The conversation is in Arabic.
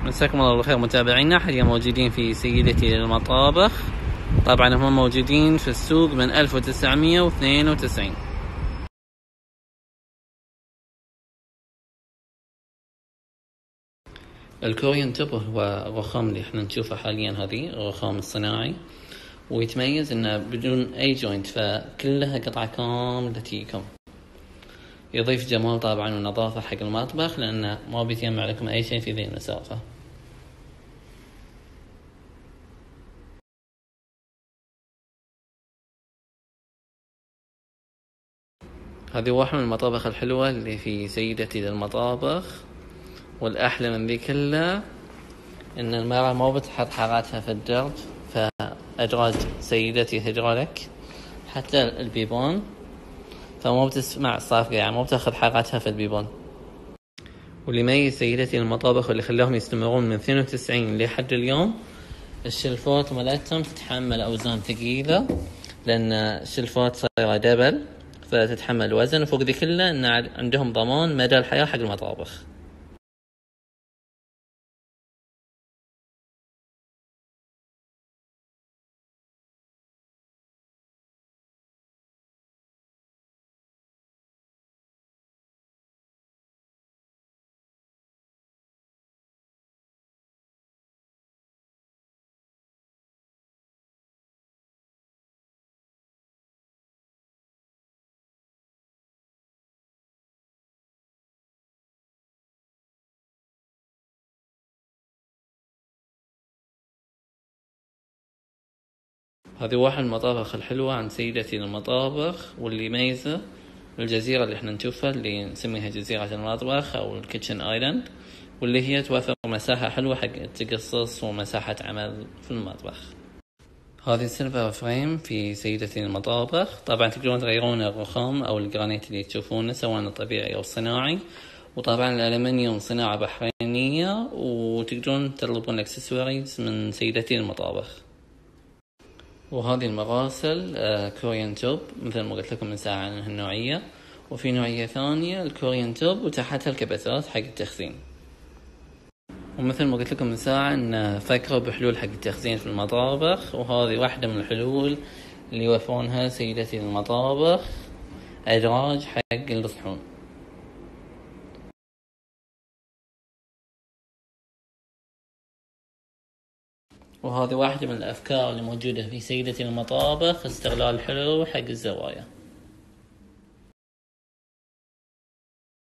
مساكم الله بالخير متابعينا. حاليا موجودين في سيدتي للمطابخ. طبعا هم موجودين في السوق من 1992. الكوريان توب هو الرخام اللي احنا نشوفه حاليا، هذه الرخام الصناعي، ويتميز انه بدون اي جوينت، فكلها قطعة كاملة تيكم. يضيف جمال طبعا ونظافة حق المطبخ، لانه ما بيتجمع لكم اي شيء في ذي المسافة. هذه واحدة من المطابخ الحلوة اللي في سيدتي للمطابخ، والأحلى من ذي كلها إن المرأة ما بتحط حاجاتها في الدرج، فأدراج سيدتي هيدروليك، حتى البيبون، فما بتسمع الصافقة، يعني ما بتاخذ حاجاتها في البيبون. واللي يميز سيدتي للمطابخ واللي خلاهم يستمرون من 92 لحد اليوم، الشلفات مالتهم تتحمل أوزان ثقيلة، لأن الشلفات صايرة دبل فتتحمل وزن، وفوق ذي كله إن عندهم ضمان مدى الحياة حق المطابخ. هذه واحد من المطابخ الحلوة عن سيدتي للمطابخ، واللي يميزه الجزيرة اللي احنا نشوفها، اللي نسميها جزيرة المطبخ أو الكيتشن آيلاند، واللي هي توفر مساحة حلوة حق التقصص ومساحة عمل في المطبخ. هذه سيلفر فريم في سيدتي المطابخ. طبعا تقدرون تغيرون الرخام أو الجرانيت اللي تشوفونه، سواء الطبيعي أو الصناعي، وطبعا الألمنيوم صناعة بحرينية، وتقدرون تطلبون الأكسسوارز من سيدتي المطابخ. وهذه المغاسل كوريان توب، مثل ما قلت لكم من ساعة عن النوعية. وفي نوعية ثانية الكوريان توب وتحتها الكبسات حق التخزين. ومثل ما قلت لكم من ساعة ان فكروا بحلول حق التخزين في المطابخ، وهذه واحدة من الحلول اللي يوفرونها سيدتي المطابخ، أدراج حق الصحون. وهذه واحدة من الأفكار اللي موجودة في سيدتي المطابخ، استغلال حلو حق الزوايا.